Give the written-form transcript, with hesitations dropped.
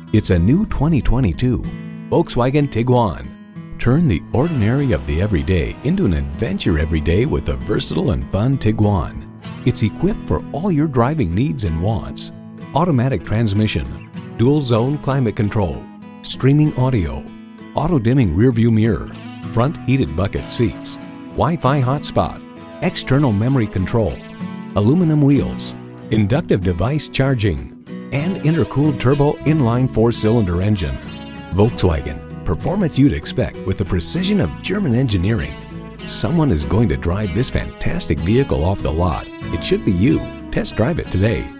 It's a new 2022 Volkswagen Tiguan. Turn the ordinary of the everyday into an adventure every day with a versatile and fun Tiguan. It's equipped for all your driving needs and wants. Automatic transmission, dual zone climate control, streaming audio, auto-dimming rearview mirror, front heated bucket seats, Wi-Fi hotspot, external memory control, aluminum wheels, inductive device charging, and intercooled turbo inline 4-cylinder engine. Volkswagen, performance you'd expect with the precision of German engineering. Someone is going to drive this fantastic vehicle off the lot. It should be you. Test drive it today.